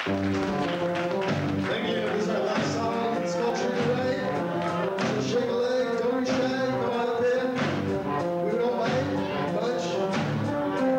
Thank you. This is our last song. It's called Treat It Right. So shake a leg, don't be shy, come on up there. We don't bite much.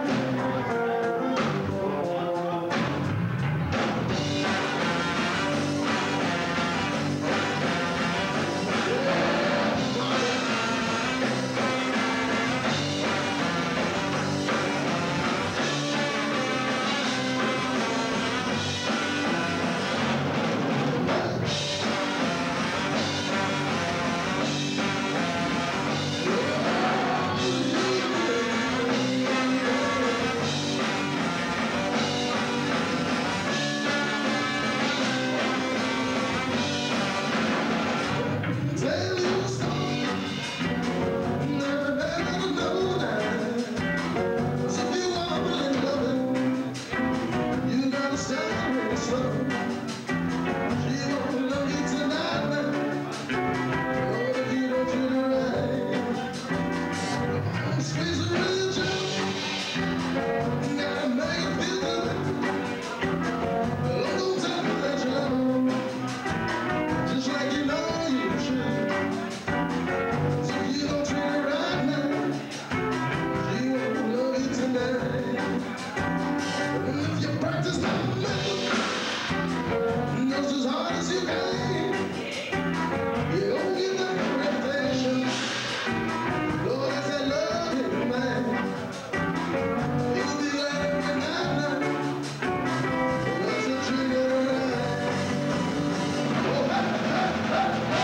Tell you a story. Never better know that. 'Cause if you want really love it, you gotta start really slow. She won't love you tonight, man. Lord, if you don't treat her right. Squeeze her real tight. Gotta make her feel good. Don't tell her that you love her. Just like you know you should. So you don't treat her right now, she won't love you tonight. If you practice that method, just as hard as you can, you don't get that reputation. Lord, as that love you, man, you'll be glad every night now. Once you treat her right. Oh, ha, ha, ha, ha.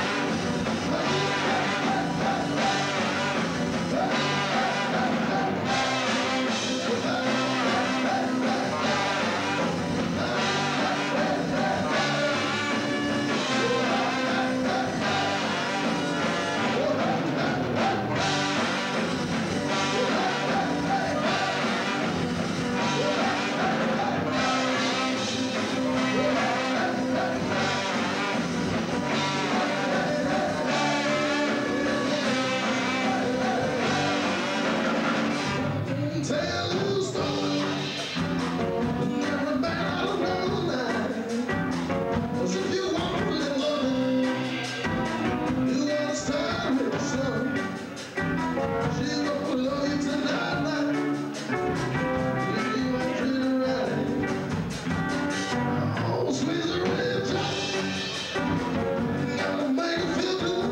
Tell you a story. Never better know now. 'Cause if you want really love it, you gotta start real slow. She won't love you tonight now. If you don't treat her right. Oh, squeeze her real tight. Gotta make her feel good.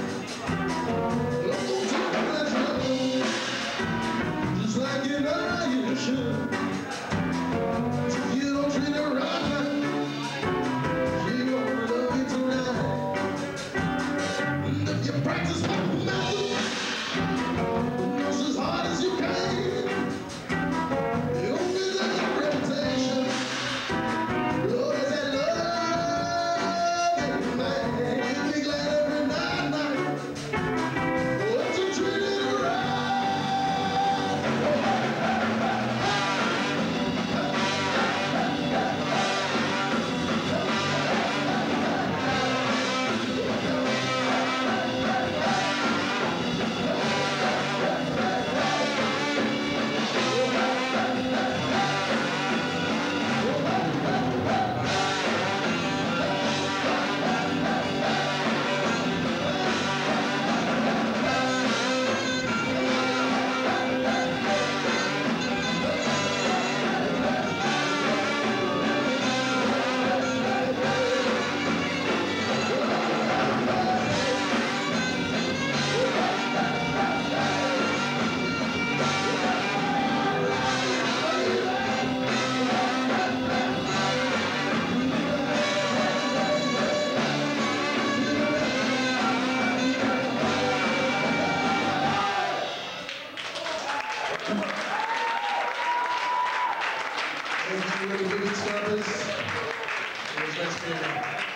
Don't tell her that you love her. Just like you know you should. If you don't treat her right now, she won't love you tonight. And if you practice that method, just as hard as you can, you'll get that reputation. Lord, as that love, man, you'll be glad every night. Once you treat her right. Thank you, Ricky Scrubbers. It was nice being here.